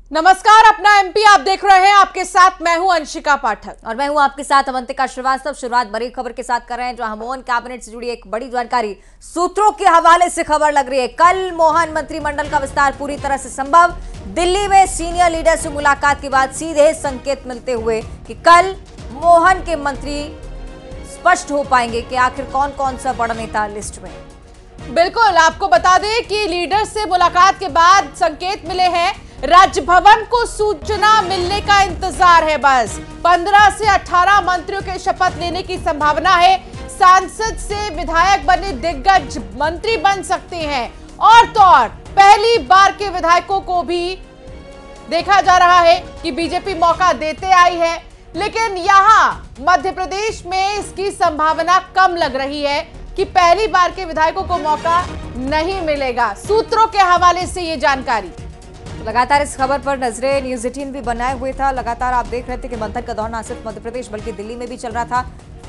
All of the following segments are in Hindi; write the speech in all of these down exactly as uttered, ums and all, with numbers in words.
नमस्कार, अपना एमपी आप देख रहे हैं। आपके साथ मैं हूं अंशिका पाठक और मैं हूं आपके साथ अवंतिका श्रीवास्तव। शुरुआत बड़ी खबर के साथ कर रहे हैं, जहां मोहन कैबिनेट से जुड़ी एक बड़ी जानकारी सूत्रों के हवाले से खबर लग रही है। कल मोहन मंत्रिमंडल का विस्तार पूरी तरह से संभव। दिल्ली में सीनियर लीडर से मुलाकात के बाद सीधे संकेत मिलते हुए कि कल मोहन के मंत्री स्पष्ट हो पाएंगे कि आखिर कौन कौन सा बड़ा नेता लिस्ट में। बिल्कुल, आपको बता दें कि लीडर से मुलाकात के बाद संकेत मिले हैं। राजभवन को सूचना मिलने का इंतजार है। बस पंद्रह से अठारह मंत्रियों के शपथ लेने की संभावना है। सांसद से विधायक बने दिग्गज मंत्री बन सकते हैं। और तो और पहली बार के विधायकों को भी देखा जा रहा है कि बीजेपी मौका देते आई है, लेकिन यहां मध्य प्रदेश में इसकी संभावना कम लग रही है कि पहली बार के विधायकों को मौका नहीं मिलेगा। सूत्रों के हवाले से ये जानकारी। लगातार इस खबर पर नजरें न्यूज एटीन भी बनाए हुए था। लगातार आप देख रहे थे कि मंथन का दौर न सिर्फ मध्य प्रदेश बल्कि दिल्ली में भी चल रहा था।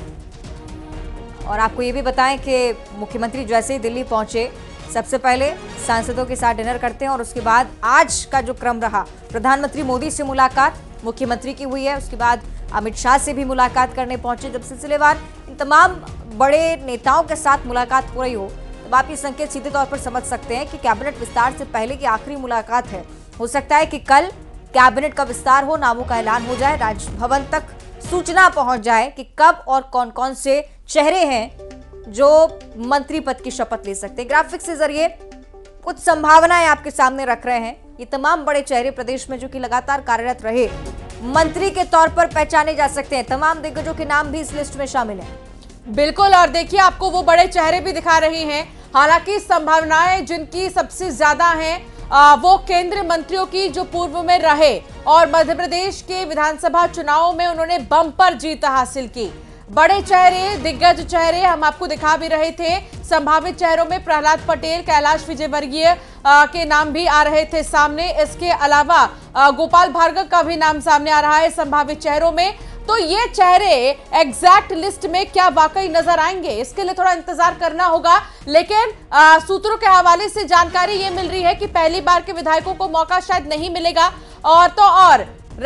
और आपको ये भी बताएं कि मुख्यमंत्री जैसे ही दिल्ली पहुंचे, सबसे पहले सांसदों के साथ डिनर करते हैं और उसके बाद आज का जो क्रम रहा, प्रधानमंत्री मोदी से मुलाकात मुख्यमंत्री की हुई है। उसके बाद अमित शाह से भी मुलाकात करने पहुंचे। जब सिलसिलेवार इन तमाम बड़े नेताओं के साथ मुलाकात हो रही हो, तब आप ये संकेत सीधे तौर पर समझ सकते हैं कि कैबिनेट विस्तार से पहले की आखिरी मुलाकात है। हो सकता है कि कल कैबिनेट का विस्तार हो, नामों का ऐलान हो जाए, राजभवन तक सूचना पहुंच जाए कि कब और कौन कौन से चेहरे हैं जो मंत्री पद की शपथ ले सकते हैं। ग्राफिक्स के जरिए कुछ संभावनाएं आपके सामने रख रहे हैं। ये तमाम बड़े चेहरे प्रदेश में जो कि लगातार कार्यरत रहे, मंत्री के तौर पर पहचाने जा सकते हैं। तमाम दिग्गजों के नाम भी इस लिस्ट में शामिल हैं। बिल्कुल, और देखिए आपको वो बड़े चेहरे भी दिखा रही हैं। हालांकि संभावनाएं जिनकी सबसे ज्यादा हैं आ, वो केंद्रीय मंत्रियों की जो पूर्व में रहे और मध्य प्रदेश के विधानसभा चुनावों में उन्होंने बम्पर जीत हासिल की। बड़े चेहरे, दिग्गज चेहरे हम आपको दिखा भी रहे थे। संभावित चेहरों में प्रहलाद पटेल, कैलाश विजयवर्गीय के नाम भी आ रहे थे सामने। इसके अलावा आ, गोपाल भार्गव का भी नाम सामने आ रहा है संभावित चेहरों में। तो ये चेहरे एग्जैक्ट लिस्ट में क्या वाकई नजर आएंगे, इसके लिए थोड़ा इंतजार करना होगा। लेकिन आ, सूत्रों के हवाले से जानकारी ये मिल रही है कि पहली बार के विधायकों को मौका शायद नहीं मिलेगा। और तो और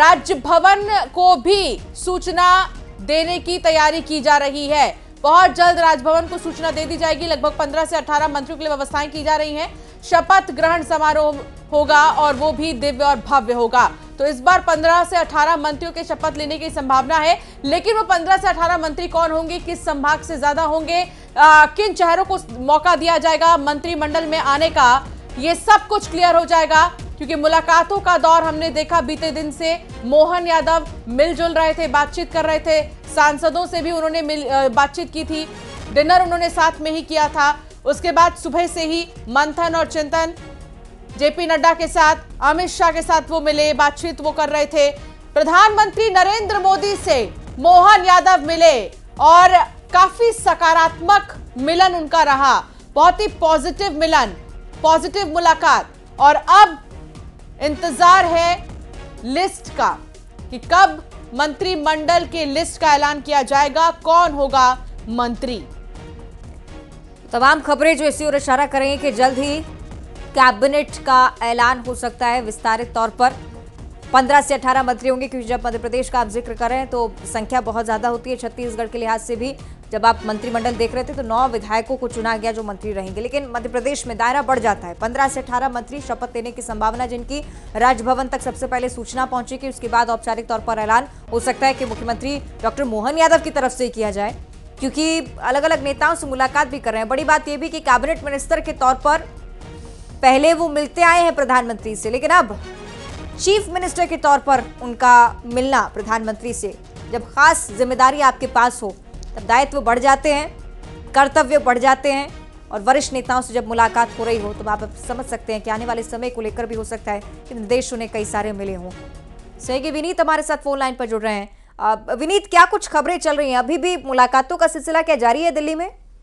राजभवन को भी सूचना देने की तैयारी की जा रही है। बहुत जल्द राजभवन को सूचना दे दी जाएगी। लगभग पंद्रह से अठारह मंत्रियों के लिए व्यवस्थाएं की जा रही हैं। शपथ ग्रहण समारोह होगा और वो भी दिव्य और भव्य होगा। तो इस बार पंद्रह से अठारह मंत्रियों के शपथ लेने की संभावना है। लेकिन वो पंद्रह से अठारह मंत्री कौन होंगे, किस संभाग से ज्यादा होंगे, आ, किन चेहरों को मौका दिया जाएगा मंत्रिमंडल में आने का, ये सब कुछ क्लियर हो जाएगा। क्योंकि मुलाकातों का दौर हमने देखा बीते दिन से। मोहन यादव मिलजुल रहे थे, बातचीत कर रहे थे, सांसदों से भी उन्होंने मिल बातचीत की थी, डिनर उन्होंने साथ में ही किया था। उसके बाद सुबह से ही मंथन और चिंतन, जेपी नड्डा के साथ, अमित शाह के साथ वो मिले, बातचीत वो कर रहे थे। प्रधानमंत्री नरेंद्र मोदी से मोहन यादव मिले और काफी सकारात्मक मिलन उनका रहा। बहुत ही पॉजिटिव मिलन, पॉजिटिव मुलाकात। और अब इंतजार है लिस्ट का कि कब मंत्रिमंडल के लिस्ट का ऐलान किया जाएगा, कौन होगा मंत्री। तमाम खबरें जो इसी ओर इशारा करेंगे कि जल्द ही कैबिनेट का ऐलान हो सकता है विस्तारित तौर पर। पंद्रह से अठारह मंत्री होंगे, क्योंकि जब मध्य प्रदेश का आप जिक्र कर रहे हैं तो संख्या बहुत ज्यादा होती है। छत्तीसगढ़ के लिहाज से भी जब आप मंत्रिमंडल देख रहे थे तो नौ विधायकों को चुना गया जो मंत्री रहेंगे, लेकिन मध्य प्रदेश में दायरा बढ़ जाता है। पंद्रह से अठारह मंत्री शपथ लेने की संभावना, जिनकी राजभवन तक सबसे पहले सूचना पहुंचेगी। उसके बाद औपचारिक तौर पर ऐलान हो सकता है कि मुख्यमंत्री डॉक्टर मोहन यादव की तरफ से किया जाए, क्योंकि अलग अलग नेताओं से मुलाकात भी कर रहे हैं। बड़ी बात यह भी कि कैबिनेट मिनिस्टर के तौर पर पहले वो मिलते आए हैं प्रधानमंत्री से, लेकिन अब चीफ मिनिस्टर के तौर पर उनका मिलना प्रधानमंत्री से, जब खास जिम्मेदारी आपके पास हो तब दायित्व बढ़ जाते हैं, कर्तव्य बढ़ जाते हैं। और वरिष्ठ नेताओं से जब मुलाकात हो रही हो तो आप समझ सकते हैं कि आने वाले समय को लेकर भी हो सकता है कि निर्देश उन्हें कई सारे मिले हों। सहयोगी विनीत हमारे साथ फोन लाइन पर जुड़ रहे हैं। विनीत, क्या कुछ खबरें चल रही हैं? अभी भी मुलाकातों का सिलसिला क्या जारी है दिल्ली में?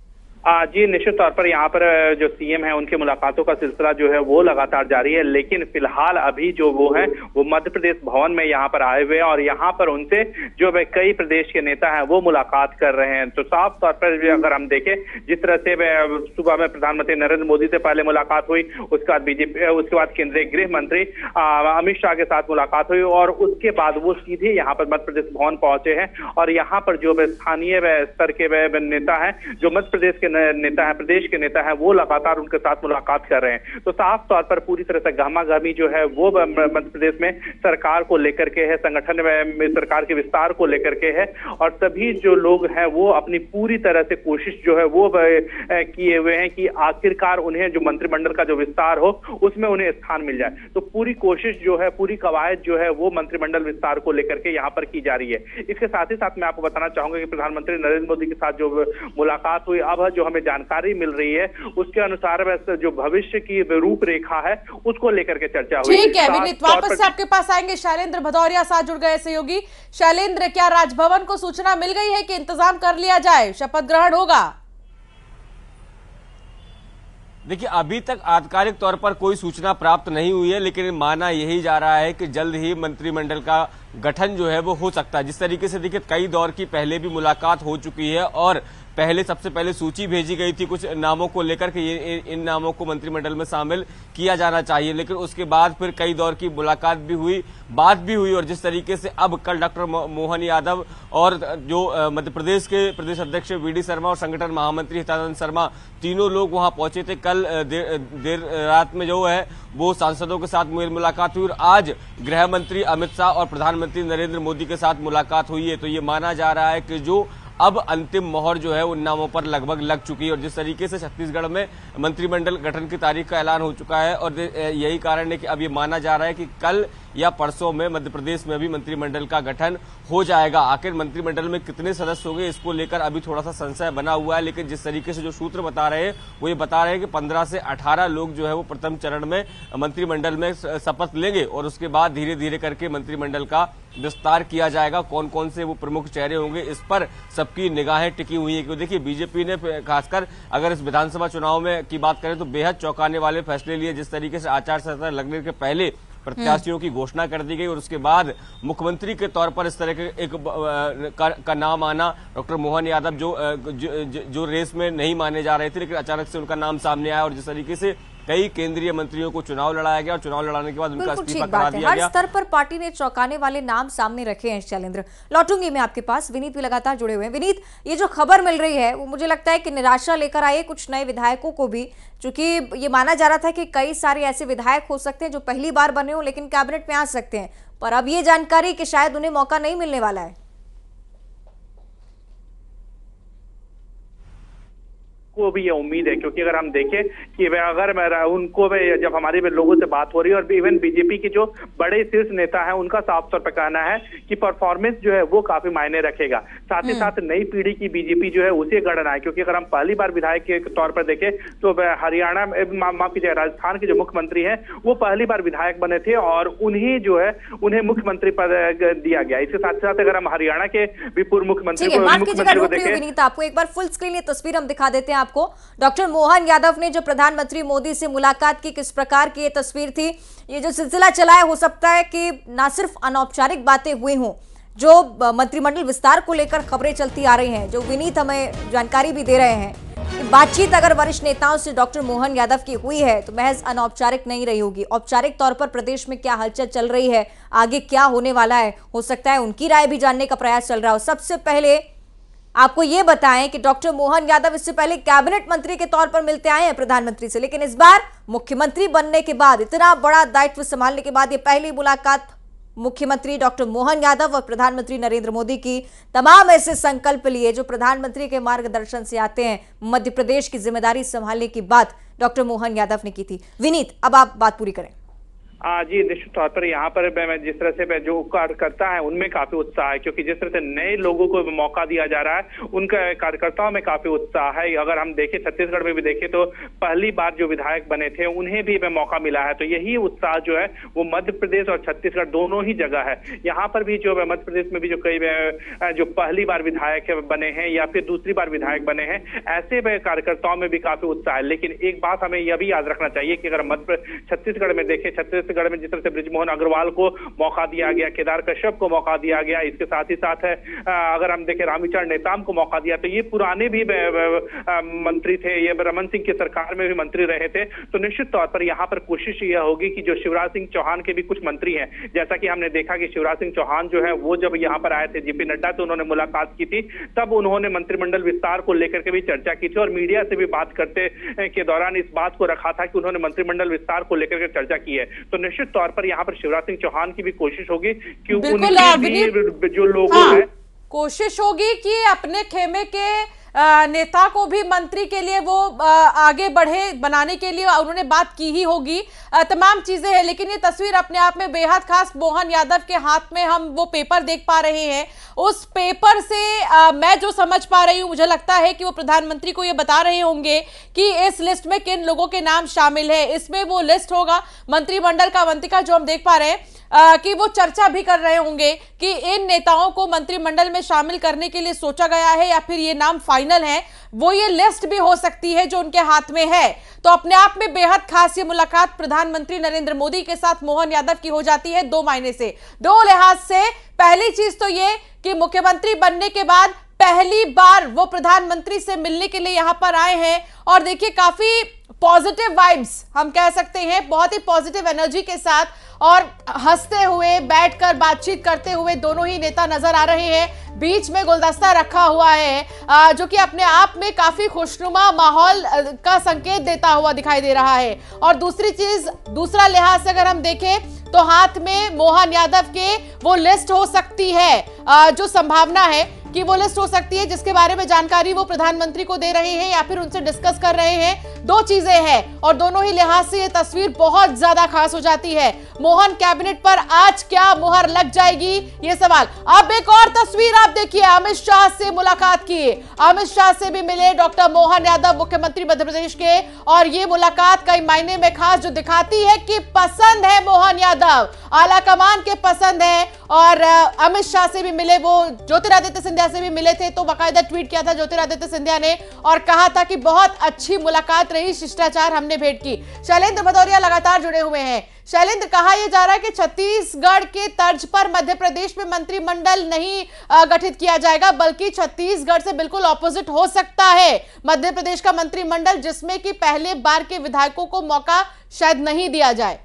जी निश्चित तौर पर यहाँ पर जो सीएम है उनके मुलाकातों का सिलसिला जो है वो लगातार जारी है, लेकिन फिलहाल अभी जो वो है वो मध्य प्रदेश भवन में यहाँ पर आए हुए हैं और यहाँ पर उनसे जो कई प्रदेश के नेता हैं वो मुलाकात कर रहे हैं। तो साफ तौर पर अगर हम देखें, जिस तरह से सुबह में प्रधानमंत्री नरेंद्र मोदी से पहले मुलाकात हुई, उसके बाद बीजेपी उसके बाद केंद्रीय गृह मंत्री अमित शाह के साथ मुलाकात हुई और उसके बाद वो सीधे यहाँ पर मध्य प्रदेश भवन पहुंचे हैं और यहाँ पर जो स्थानीय स्तर के नेता हैं, जो मध्य प्रदेश के नेता है, प्रदेश के नेता है, वो लगातार उनके साथ मुलाकात कर रहे हैं। तो साफ तौर पर पूरी तरह से गहमागहमी जो है वो मध्य प्रदेश में सरकार को लेकर के है, संगठन में सरकार के विस्तार को लेकर के है और सभी जो लोग हैं वो अपनी पूरी तरह से कोशिश जो है वो किए हुए हैं कि आखिरकार उन्हें जो मंत्रिमंडल का जो विस्तार हो उसमें उन्हें स्थान मिल जाए। तो पूरी कोशिश जो है, पूरी कवायद जो है वो मंत्रिमंडल विस्तार को लेकर के यहाँ पर की जा रही है। इसके साथ ही साथ मैं आपको बताना चाहूंगा कि प्रधानमंत्री नरेंद्र मोदी के साथ जो मुलाकात हुई, अब जो हमें जानकारी मिल रही है उसके अनुसार जो भविष्य की रूपरेखा है उसको लेकर के चर्चा हुई। ठीक है विनीत, वापस से आपके पास आएंगे। शैलेंद्र भदौरिया साथ जुड़ गए सहयोगी। शैलेंद्र, क्या राजभवन को सूचना मिल गई है कि इंतजाम कर लिया जाए, शपथ ग्रहण होगा? देखिए, अभी तक आधिकारिक तौर पर कोई सूचना प्राप्त नहीं हुई है, लेकिन माना यही जा रहा है कि जल्द ही मंत्रिमंडल का गठन जो है वो हो सकता है। जिस तरीके से देखिए कई दौर की पहले भी मुलाकात हो चुकी है और पहले सबसे पहले सूची भेजी गई थी कुछ नामों को लेकर के ये इन नामों को मंत्रिमंडल में शामिल किया जाना चाहिए, लेकिन उसके बाद फिर कई दौर की मुलाकात भी हुई, बात भी हुई और जिस तरीके से अब कल डॉक्टर मोहन यादव और जो मध्य प्रदेश के प्रदेश अध्यक्ष वीडी शर्मा और संगठन महामंत्री हितानंद शर्मा तीनों लोग वहां पहुंचे थे। कल देर, देर रात में जो है वो सांसदों के साथ मुलाकात हुई और आज गृह मंत्री अमित शाह और प्रधानमंत्री नरेंद्र मोदी के साथ मुलाकात हुई है। तो ये माना जा रहा है कि जो अब अंतिम मोहर जो है उन नामों पर लगभग लग चुकी है और जिस तरीके से छत्तीसगढ़ में मंत्रिमंडल गठन की तारीख का ऐलान हो चुका है और यही कारण है कि अब ये माना जा रहा है कि कल या परसों में मध्य प्रदेश में भी मंत्रिमंडल का गठन हो जाएगा। आखिर मंत्रिमंडल में कितने सदस्य होंगे इसको लेकर अभी थोड़ा सा संशय बना हुआ है, लेकिन जिस तरीके से जो सूत्र बता रहे हैं वो ये बता रहे हैं कि पंद्रह से अठारह लोग जो है वो प्रथम चरण में मंत्रिमंडल में शपथ लेंगे और उसके बाद धीरे धीरे करके मंत्रिमंडल का विस्तार किया जाएगा। कौन कौन से वो प्रमुख चेहरे होंगे इस पर सबकी निगाहें टिकी हुई है। क्योंकि देखिए बीजेपी ने खासकर अगर इस विधानसभा चुनाव में की बात करें तो बेहद चौंकाने वाले फैसले लिए। जिस तरीके से आचार संहिता लगने के पहले प्रत्याशियों की घोषणा कर दी गई और उसके बाद मुख्यमंत्री के तौर पर इस तरह के एक का, का नाम आना, डॉक्टर मोहन यादव जो, जो जो रेस में नहीं माने जा रहे थे लेकिन अचानक से उनका नाम सामने आया और जिस तरीके से कई केंद्रीय मंत्रियों को चुनाव लड़ाया गया और चुनाव लड़ाने के बाद उनका इस्तीफा करा दिया गया। हर स्तर पर पार्टी ने चौंकाने वाले नाम सामने रखे हैं। शैलेंद्र, लौटूंगी मैं आपके पास। विनीत भी लगातार जुड़े हुए हैं। विनीत, ये जो खबर मिल रही है वो मुझे लगता है कि निराशा लेकर आए कुछ नए विधायकों को भी, चूंकि ये माना जा रहा था कि कई सारे ऐसे विधायक हो सकते हैं जो पहली बार बने हो लेकिन कैबिनेट में आ सकते हैं, पर अब ये जानकारी कि शायद उन्हें मौका नहीं मिलने वाला है। को भी ये उम्मीद है, क्योंकि अगर हम देखें कि अगर उनको जब हमारे लोगों से बात हो रही है और इवन बीजेपी के जो बड़े शीर्ष नेता हैं उनका साफ तौर पर कहना है कि परफॉर्मेंस जो है वो काफी मायने रखेगा। साथ ही साथ नई पीढ़ी की बीजेपी जो है उसे गणना है, क्योंकि अगर हम पहली बार विधायक के तौर पर देखें तो हरियाणा माफ कीजिए राजस्थान के जो मुख्यमंत्री हैं वो पहली बार विधायक बने थे और उन्हें जो है उन्हें मुख्यमंत्री पद दिया गया। इसके साथ साथ अगर हम हरियाणा के भी पूर्व मुख्यमंत्री को देखें, आपको एक बार फुल स्क्रीन ये तस्वीर हम दिखा देते हैं आपको। डॉक्टर मोहन यादव ने जो प्रधानमंत्री मोदी से मुलाकात की, किस प्रकार की ये तस्वीर थी। ये जो सिलसिला चला है हो सकता है कि ना सिर्फ अनौपचारिक बातें हुई हों, जो मंत्रिमंडल विस्तार को लेकर खबरें चलती आ रही हैं, जो विनीत हमें जानकारी भी दे रहे हैं कि बातचीत अगर वरिष्ठ नेताओं से डॉक्टर मोहन यादव की हुई है तो महज अनौपचारिक नहीं रही होगी। औपचारिक तौर पर प्रदेश में क्या हलचल चल रही है, आगे क्या होने वाला है, हो सकता है उनकी राय भी जानने का प्रयास चल रहा हो। सबसे पहले आपको यह बताएं कि डॉक्टर मोहन यादव इससे पहले कैबिनेट मंत्री के तौर पर मिलते आए हैं प्रधानमंत्री से, लेकिन इस बार मुख्यमंत्री बनने के बाद, इतना बड़ा दायित्व संभालने के बाद ये पहली मुलाकात मुख्यमंत्री डॉक्टर मोहन यादव और प्रधानमंत्री नरेंद्र मोदी की तमाम ऐसे संकल्प लिए जो प्रधानमंत्री के मार्गदर्शन से आते हैं। मध्य प्रदेश की जिम्मेदारी संभालने की बात डॉक्टर मोहन यादव ने की थी। विनीत, अब आप बात पूरी करें। आ, जी निश्चित तौर पर यहाँ पर मैं जिस तरह से जो कार्यकर्ता है उनमें काफी उत्साह है, क्योंकि जिस तरह से नए लोगों को मौका दिया जा रहा है उनका कार्यकर्ताओं में काफी उत्साह है। अगर हम देखें छत्तीसगढ़ में भी देखें तो पहली बार जो विधायक बने थे उन्हें भी मौका मिला है, तो यही उत्साह जो है वो मध्य प्रदेश और छत्तीसगढ़ दोनों ही जगह है। यहाँ पर भी जो मध्य प्रदेश में भी जो कई जो पहली बार विधायक बने हैं या फिर दूसरी बार विधायक बने हैं, ऐसे कार्यकर्ताओं में भी काफी उत्साह है। लेकिन एक बात हमें यह भी याद रखना चाहिए कि अगर मध्य छत्तीसगढ़ में देखें, छत्तीसगढ़ में जिस तरह से बृजमोहन अग्रवाल को मौका दिया गया, केदार कश्यप को मौका दिया गया, इसके साथ ही साथ है अगर हम देखें रामविचार नेताम को मौका दिया, तो ये पुराने भी मंत्री थे, ये रमन सिंह की सरकार में भी मंत्री रहे थे। तो निश्चित तौर पर यहाँ पर कोशिश यह होगी कि जो शिवराज सिंह चौहान के भी कुछ मंत्री हैं, जैसा कि हमने देखा कि शिवराज सिंह चौहान जो है वो जब यहाँ पर आए थे जेपी नड्डा तो उन्होंने मुलाकात की थी, तब उन्होंने मंत्रिमंडल विस्तार को लेकर के भी चर्चा की थी और मीडिया से भी बात करते के दौरान इस बात को रखा था कि उन्होंने मंत्रिमंडल विस्तार को लेकर के चर्चा की है। तो निश्चित तौर पर यहाँ पर शिवराज सिंह चौहान की भी कोशिश होगी कि उनकी भी जो लोग हैं कोशिश होगी कि अपने खेमे के नेता को भी मंत्री के लिए वो आगे बढ़े बनाने के लिए उन्होंने बात की ही होगी, तमाम चीजें हैं। लेकिन ये तस्वीर अपने आप में बेहद खास, मोहन यादव के हाथ में हम वो पेपर देख पा रहे हैं। उस पेपर से आ, मैं जो समझ पा रही हूँ, मुझे लगता है कि वो प्रधानमंत्री को ये बता रहे होंगे कि इस लिस्ट में किन लोगों के नाम शामिल है। इसमें वो लिस्ट होगा मंत्रिमंडल का अवंतिका जो हम देख पा रहे हैं आ, कि वो चर्चा भी कर रहे होंगे कि इन नेताओं को मंत्रिमंडल में शामिल करने के लिए सोचा गया है या फिर ये नाम फाइनल है। वो ये लिस्ट भी हो सकती है जो उनके हाथ में है। तो अपने आप में बेहद खास ये मुलाकात प्रधानमंत्री नरेंद्र मोदी के साथ मोहन यादव की हो जाती है दो मायने से, दो लिहाज से। पहली चीज तो ये कि मुख्यमंत्री बनने के बाद पहली बार वो प्रधानमंत्री से मिलने के लिए यहां पर आए हैं और देखिए काफी पॉजिटिव वाइब्स हम कह सकते हैं, बहुत ही पॉजिटिव एनर्जी के साथ और हंसते हुए बैठकर बातचीत करते हुए दोनों ही नेता नजर आ रहे हैं। बीच में गुलदस्ता रखा हुआ है जो कि अपने आप में काफी खुशनुमा माहौल का संकेत देता हुआ दिखाई दे रहा है। और दूसरी चीज, दूसरा लिहाज से अगर हम देखें तो हाथ में मोहन यादव के वो लिस्ट हो सकती है, जो संभावना है कि वो लिस्ट हो सकती है जिसके बारे में जानकारी वो प्रधानमंत्री को दे रहे हैं या फिर उनसे डिस्कस कर रहे हैं। दो चीजें हैं और दोनों ही लिहाज से ये तस्वीर बहुत ज्यादा खास हो जाती है। मोहन कैबिनेट पर आज क्या मुहर लग जाएगी ये सवाल। अब एक और तस्वीर आप देखिए, अमित शाह से मुलाकात की, अमित शाह से भी मिले डॉक्टर मोहन यादव मुख्यमंत्री मध्य प्रदेश के, और ये मुलाकात कई मायने में खास जो दिखाती है कि पसंद है मोहन यादव, आला कमान के पसंद है। और अमित शाह से भी मिले, वो ज्योतिरादित्य सिंधिया से भी मिले थे, तो बाकायदा ट्वीट किया था ज्योतिरादित्य सिंधिया ने और कहा था कि बहुत अच्छी मुलाकात रही, शिष्टाचार हमने भेंट की। शैलेंद्र भदौरिया लगातार जुड़े हुए हैं। शैलेंद्र, कहा यह जा रहा है कि छत्तीसगढ़ के तर्ज पर मध्य प्रदेश में मंत्रिमंडल नहीं गठित किया जाएगा, बल्कि छत्तीसगढ़ से बिल्कुल ऑपोजिट हो सकता है मध्य प्रदेश का मंत्रिमंडल, जिसमें कि पहले बार के विधायकों को मौका शायद नहीं दिया जाए।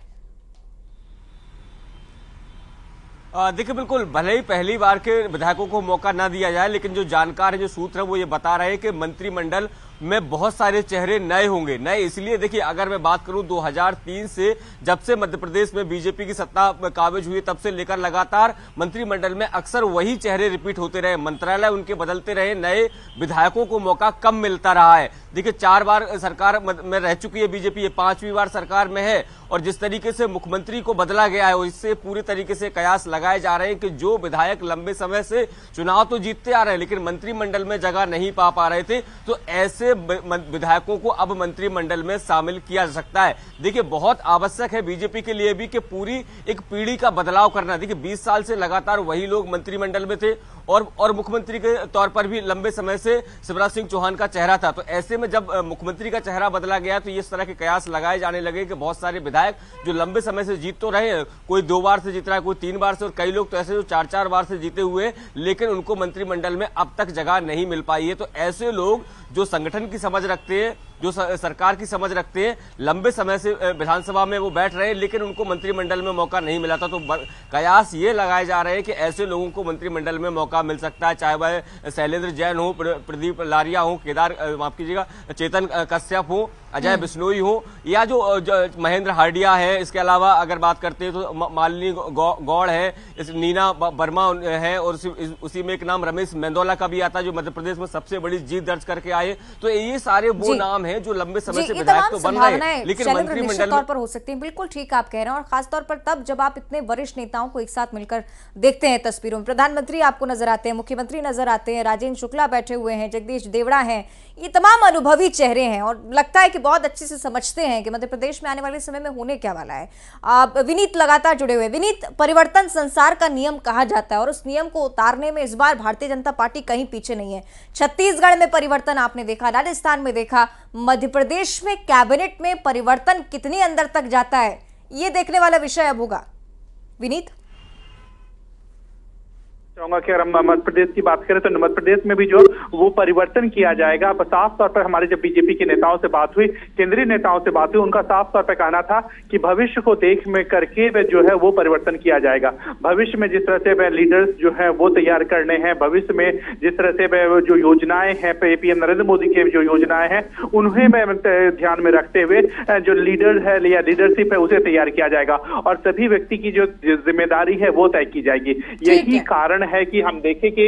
देखिए बिल्कुल, भले ही पहली बार के विधायकों को मौका ना दिया जाए, लेकिन जो जानकार है, जो सूत्र है, वो ये बता रहे हैं कि मंत्रिमंडल में बहुत सारे चेहरे नए होंगे। नए इसलिए, देखिए अगर मैं बात करूं दो हज़ार तीन से, जब से मध्य प्रदेश में बीजेपी की सत्ता काबिज हुई, तब से लेकर लगातार मंत्रिमंडल में अक्सर वही चेहरे रिपीट होते रहे, मंत्रालय उनके बदलते रहे, नए विधायकों को मौका कम मिलता रहा है। देखिए चार बार सरकार में रह चुकी है बीजेपी, ये पांचवी बार सरकार में है और जिस तरीके से मुख्यमंत्री को बदला गया है इससे पूरी तरीके से कयास लगाए जा रहे हैं कि जो विधायक लंबे समय से चुनाव तो जीतते आ रहे हैं लेकिन मंत्रिमंडल में जगह नहीं पा पा रहे थे, तो ऐसे विधायकों को अब मंत्रिमंडल में शामिल किया जा सकता है। देखिए बहुत आवश्यक है बीजेपी के लिए भी कि पूरी एक पीढ़ी का बदलाव करना। देखिए बीस साल से लगातार वही लोग मंत्रिमंडल में थे और और मुख्यमंत्री के तौर पर भी लंबे समय से शिवराज सिंह चौहान का चेहरा था। तो ऐसे में जब मुख्यमंत्री का चेहरा बदला गया तो इस तरह के कयास लगाए जाने लगे कि बहुत सारे विधायक जो लंबे समय से जीत तो रहे हैं, कोई दो बार से जीत रहा है, कोई तीन बार से, और कई लोग तो ऐसे जो चार चार बार से जीते हुए, लेकिन उनको मंत्रिमंडल में अब तक जगह नहीं मिल पाई है। तो ऐसे लोग जो संगठन की समझ रखते हैं, जो सरकार की समझ रखते हैं, लंबे समय से विधानसभा में वो बैठ रहे हैं लेकिन उनको मंत्रिमंडल में मौका नहीं मिला था, तो कयास ये लगाए जा रहे हैं कि ऐसे लोगों को मंत्रिमंडल में मौका मिल सकता है, चाहे वह शैलेंद्र जैन हो, प्रदीप लारिया हो, केदार माफ कीजिएगा चेतन कश्यप हो, अजय बिश्नोई हो या जो, जो महेंद्र हार्डिया है, इसके अलावा अगर बात करते हैं तो मालिनी गौ, गौड़ है, इस नीना वर्मा है और उसी, उसी में एक नाम रमेश मेंदोला का भी आता है जो मध्य प्रदेश में सबसे बड़ी जीत दर्ज करके आए। तो ये सारे वो नाम हैं जो लंबे समय से विधायक तो बन रहे हैं, लेकिन मंत्रिमंडल तौर पर हो सकती है। बिल्कुल ठीक आप कह रहे हैं, और खासतौर पर तब जब आप इतने वरिष्ठ नेताओं को एक साथ मिलकर देखते हैं तस्वीरों में। प्रधानमंत्री आपको नजर आते हैं, मुख्यमंत्री नजर आते हैं, राजेंद्र शुक्ला बैठे हुए हैं, जगदीश देवड़ा हैं, ये तमाम अनुभवी चेहरे हैं और लगता है कि बहुत अच्छे से समझते हैं कि मध्य प्रदेश में आने वाले समय में होने क्या वाला है। आप विनीत लगातार जुड़े हुए। विनीत, परिवर्तन संसार का नियम कहा जाता है और उस नियम को उतारने में इस बार भारतीय जनता पार्टी कहीं पीछे नहीं है। छत्तीसगढ़ में परिवर्तन आपने देखा, राजस्थान में देखा, मध्य प्रदेश में कैबिनेट में परिवर्तन कितनी अंदर तक जाता है, ये देखने वाला विषय अब होगा। विनीत, चाहूंगा कि अगर मध्य प्रदेश की बात करें तो मध्य प्रदेश में भी जो वो परिवर्तन किया जाएगा। साफ तौर पर हमारे जब बीजेपी के नेताओं से बात हुई, केंद्रीय नेताओं से बात हुई, उनका साफ तौर पर कहना था कि भविष्य को देख में करके वे जो है वो परिवर्तन किया जाएगा। भविष्य में जिस तरह से वे लीडर्स जो है वो तैयार करने हैं, भविष्य में जिस तरह से वे जो योजनाएं हैं, पीएम नरेंद्र मोदी की जो योजनाएं हैं उन्हें ध्यान में रखते हुए जो लीडर है या लीडरशिप है उसे तैयार किया जाएगा और सभी व्यक्ति की जो जिम्मेदारी है वो तय की जाएगी। यही कारण है कि हम देखें कि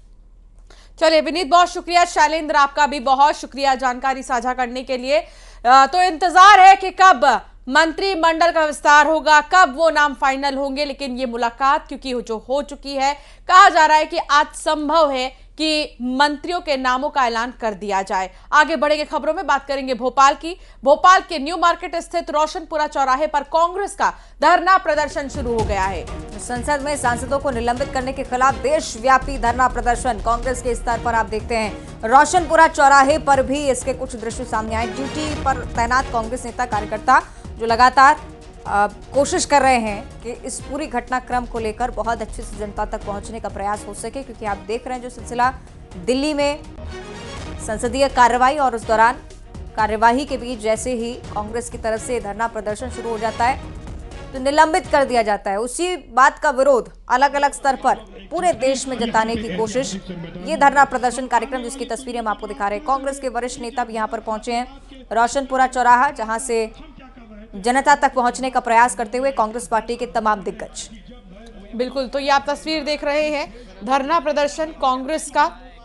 चलिए विनीत, बहुत शुक्रिया। शैलेंद्र, आपका भी बहुत शुक्रिया जानकारी साझा करने के लिए। तो इंतजार है कि कब मंत्रिमंडल का विस्तार होगा, कब वो नाम फाइनल होंगे, लेकिन ये मुलाकात क्योंकि जो हो चुकी है, कहा जा रहा है कि आज संभव है कि मंत्रियों के नामों का ऐलान कर दिया जाए। आगे बढ़ेंगे, खबरों में बात करेंगे भोपाल की। भोपाल के न्यू मार्केट स्थित रोशनपुरा चौराहे पर कांग्रेस का धरना प्रदर्शन शुरू हो गया है। संसद में सांसदों को निलंबित करने के खिलाफ देशव्यापी धरना प्रदर्शन कांग्रेस के स्तर पर आप देखते हैं। रोशनपुरा चौराहे पर भी इसके कुछ दृश्य सामने आए। ड्यूटी पर तैनात कांग्रेस नेता कार्यकर्ता जो लगातार आ, कोशिश कर रहे हैं कि इस पूरी घटनाक्रम को लेकर बहुत अच्छे से जनता तक पहुंचने का प्रयास हो सके, क्योंकि आप देख रहे हैं जो सिलसिला दिल्ली में संसदीय कार्रवाई और उस दौरान कार्यवाही के बीच जैसे ही कांग्रेस की तरफ से धरना प्रदर्शन शुरू हो जाता है तो निलंबित कर दिया जाता है। उसी बात का विरोध अलग अलग स्तर पर पूरे देश में जताने की कोशिश, ये धरना प्रदर्शन कार्यक्रम जिसकी तस्वीरें हम आपको दिखा रहे हैं। कांग्रेस के वरिष्ठ नेता भी यहाँ पर पहुंचे हैं। रोशनपुरा चौराहा जहां से जनता तक पहुंचने का प्रयास करते हुए कांग्रेस पार्टी के तमाम दिग्गज। बिल्कुल, तो ये आप तस्वीर देख रहे हैं, धरना प्रदर्शन कांग्रेस का।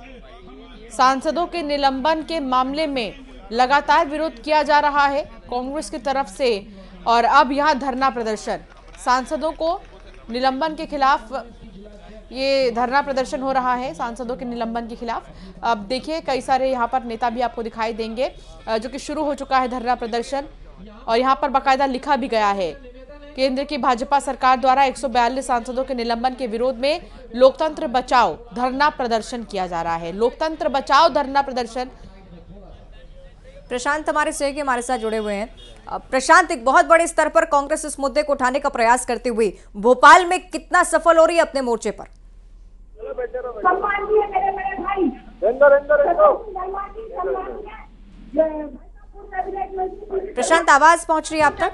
सांसदों के निलंबन के मामले में लगातार विरोध किया जा रहा है कांग्रेस की तरफ से और अब यहाँ धरना प्रदर्शन सांसदों को निलंबन के खिलाफ ये धरना प्रदर्शन हो रहा है, सांसदों के निलंबन के खिलाफ। अब देखिए कई सारे यहाँ पर नेता भी आपको दिखाई देंगे जो कि शुरू हो चुका है धरना प्रदर्शन और यहाँ पर बाकायदा लिखा भी गया है केंद्र की भाजपा सरकार द्वारा एक सौ बयालीस सांसदों के निलंबन के विरोध में लोकतंत्र बचाओ धरना प्रदर्शन किया जा रहा है। लोकतंत्र बचाओ धरना प्रदर्शन। प्रशांत हमारे सहयोगी हमारे साथ जुड़े हुए हैं। प्रशांत, एक बहुत बड़े स्तर पर कांग्रेस इस मुद्दे को उठाने का प्रयास करती हुई भोपाल में कितना सफल हो रही है अपने मोर्चे पर? प्रशांत, आवाज पहुंच रही है आप तक?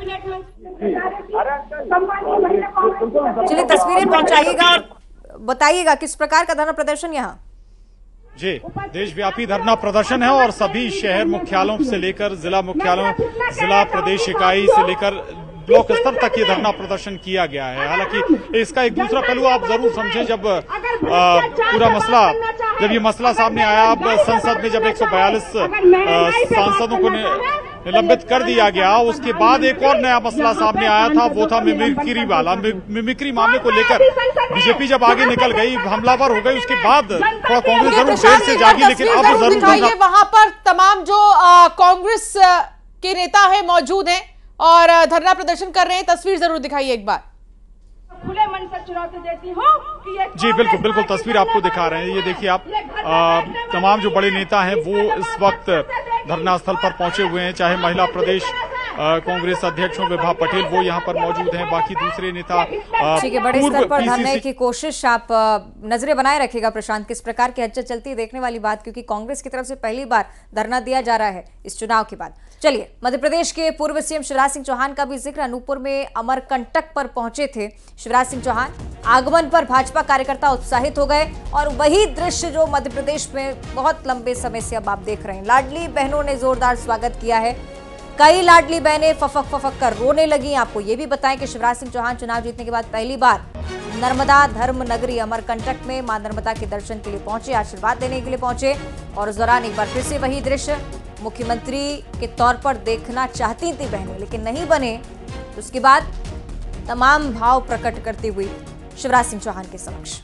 चलिए तस्वीरें पहुंचाइएगा और बताइएगा किस प्रकार का धरना प्रदर्शन यहाँ। जी, देशव्यापी धरना प्रदर्शन है और सभी शहर मुख्यालयों से लेकर जिला मुख्यालयों, जिला प्रदेश इकाई से लेकर ब्लॉक स्तर तक ये धरना प्रदर्शन किया गया है। हालांकि इसका एक दूसरा पहलू आप जरूर समझें, जब आ, पूरा मसला जब ये मसला सामने आया, अब संसद में जब एक सौ बयालीस सांसदों को निलंबित कर दिया गया, उसके बाद एक और नया मसला सामने आया था, वो था मिमिक्री वाला। मिमिक्री मामले को लेकर बीजेपी जब आगे निकल गई, हमलावर हो गई, उसके बाद थोड़ा कांग्रेस जरूर देर से जागी, लेकिन अब जरूर वहां पर तमाम जो कांग्रेस के नेता है मौजूद हैं और धरना प्रदर्शन कर रहे हैं। तस्वीर जरूर दिखाइए एक बार। खुले मन से चुनौती देती हूँ कि ये जी बिल्कुल बिल्कुल तस्वीर आपको दिखा रहे हैं। ये देखिए आप, आ, तमाम जो बड़े नेता हैं वो इस वक्त धरना स्थल पर पहुंचे हुए हैं। चाहे महिला प्रदेश कांग्रेस अध्यक्ष हो विभा पटेल, वो यहाँ पर मौजूद हैं। बाकी दूसरे नेता ठीक है, बड़े स्तर पर धरने की कोशिश आप नजरें बनाए रखेगा प्रशांत, किस प्रकार की हलचल चलती है देखने वाली बात, क्योंकि कांग्रेस की तरफ से पहली बार धरना दिया जा रहा है इस चुनाव के बाद। चलिए, मध्य प्रदेश के पूर्व सीएम शिवराज सिंह चौहान का भी जिक्र। अनूपपुर में अमरकंटक पर पहुंचे थे शिवराज सिंह चौहान। आगमन पर भाजपा कार्यकर्ता उत्साहित हो गए और वही दृश्य जो मध्य प्रदेश में बहुत लंबे समय से अब आप देख रहे हैं। लाडली बहनों ने जोरदार स्वागत किया है कई लाडली बहनें फफक फफक कर रोने लगी। आपको ये भी बताएं कि शिवराज सिंह चौहान चुनाव जीतने के बाद पहली बार नर्मदा धर्म नगरी अमरकंटक में मां नर्मदा के दर्शन के लिए पहुंचे, आशीर्वाद देने के लिए पहुंचे। और उस दौरान एक बार फिर से वही दृश्य मुख्यमंत्री के तौर पर देखना चाहती थी बहनें, लेकिन नहीं बने। उसके बाद तमाम भाव प्रकट करती हुई शिवराज सिंह चौहान के समक्ष।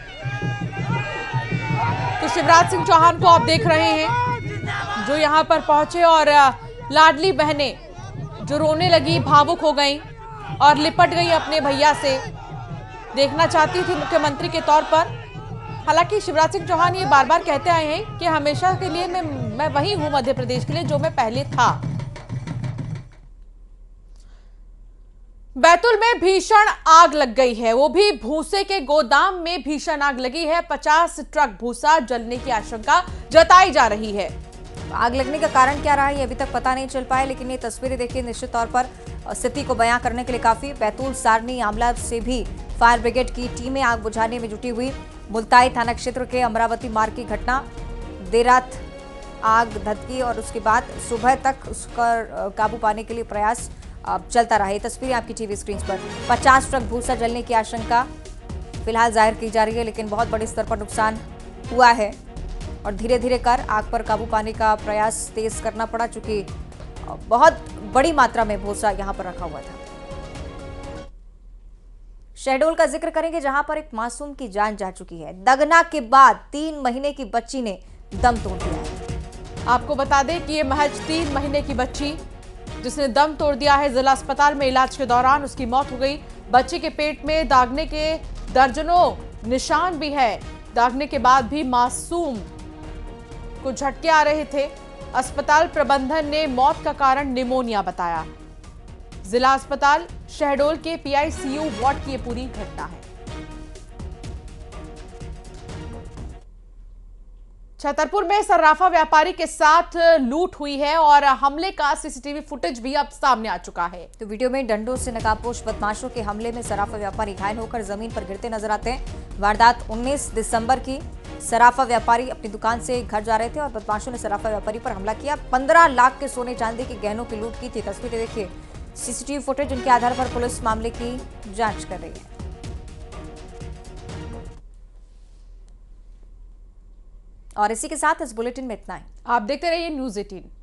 तो शिवराज सिंह चौहान को आप देख रहे हैं जो यहां पर पहुंचे और लाडली बहनें जो रोने लगी, भावुक हो गई और लिपट गई अपने भैया से, देखना चाहती थी मुख्यमंत्री के तौर पर। हालांकि शिवराज सिंह चौहान ये बार बार कहते आए हैं कि हमेशा के लिए मैं मैं वही हूं मध्य प्रदेश के लिए जो मैं पहले था। बैतूल में भीषण आग लग गई है, वो भी भूसे के गोदाम में भीषण आग लगी है। पचास ट्रक भूसा जलने की आशंका जताई जा रही है। आग लगने का कारण क्या रहा है ये अभी तक पता नहीं चल पाया, लेकिन ये तस्वीरें देखिए निश्चित तौर पर स्थिति को बयां करने के लिए काफी। बैतूल, सारनी, आमला से भी फायर ब्रिगेड की टीमें आग बुझाने में जुटी हुई। मुल्ताई थाना क्षेत्र के अमरावती मार्ग की घटना, देर रात आग धधकी और उसके बाद सुबह तक उसका काबू पाने के लिए प्रयास चलता रहा। ये तस्वीरें आपकी टीवी स्क्रीन पर। पचास ट्रक भूसा जलने की आशंका फिलहाल जाहिर की जा रही है, लेकिन बहुत बड़े स्तर पर नुकसान हुआ है और धीरे धीरे कर आग पर काबू पाने का प्रयास तेज करना पड़ा, चूंकि बहुत बड़ी मात्रा में भूसा यहां पर रखा हुआ था। शहडोल का जिक्र करेंगे जहां पर एक मासूम की जान जा चुकी है। दगना के बाद तीन महीने की बच्ची ने दम तोड़ दिया है। आपको बता दें कि ये महज तीन महीने की बच्ची जिसने दम तोड़ दिया है, जिला अस्पताल में इलाज के दौरान उसकी मौत हो गई। बच्ची के पेट में दागने के दर्जनों निशान भी है। दागने के बाद भी मासूम को झटके आ रहे थे। अस्पताल प्रबंधन ने मौत का कारण निमोनिया बताया। जिला अस्पताल शहडोल के पीआईसीयू वार्ड की ये पूरी घटना है। छतरपुर में सर्राफा व्यापारी के साथ लूट हुई है और हमले का सीसीटीवी फुटेज भी अब सामने आ चुका है। तो वीडियो में डंडों से नकाबपोश बदमाशों के हमले में सर्राफा व्यापारी घायल होकर जमीन पर गिरते नजर आते हैं। वारदात उन्नीस दिसंबर की। सर्राफा व्यापारी अपनी दुकान से घर जा रहे थे और बदमाशों ने सर्राफा व्यापारी पर हमला किया। पंद्रह लाख के सोने चांदी के गहनों की लूट की थी। तस्वीरें देखिए, सीसीटीवी फुटेज, जिनके आधार पर पुलिस मामले की जांच कर रही है। और इसी के साथ इस बुलेटिन में इतना ही। आप देखते रहिए न्यूज़ अठारह।